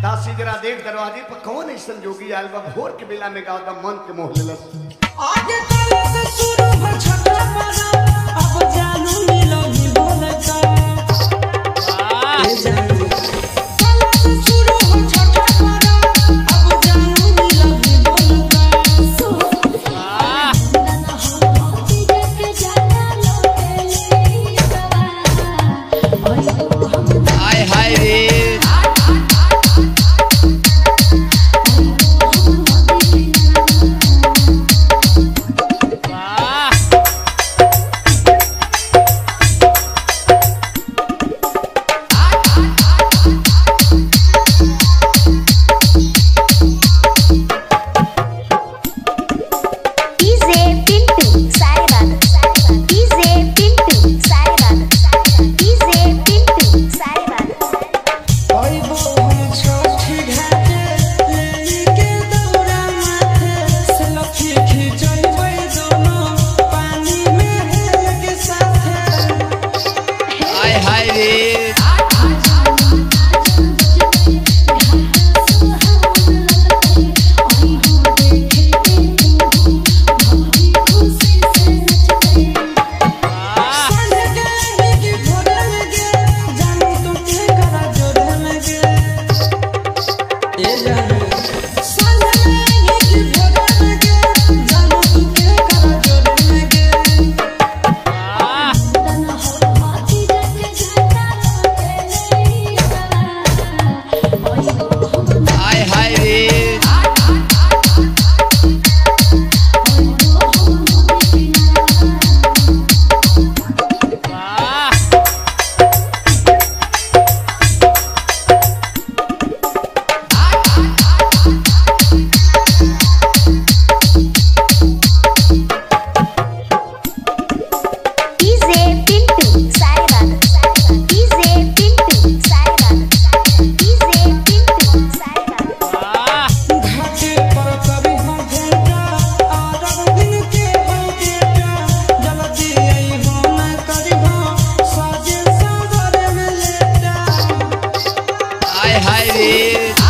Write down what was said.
दासी जरा देख दरवाजे पर कौन ऐसा जोगी आयल बा भोर के बेला में गावता मन के मोह लेलस। आगे कल से शुरू हो छठा पारा अब जानू मिलो ही बोलता ए जानू कल से शुरू हो छठा पारा अब जानू मिलो ही बोलता हाय हाय रे हाय रे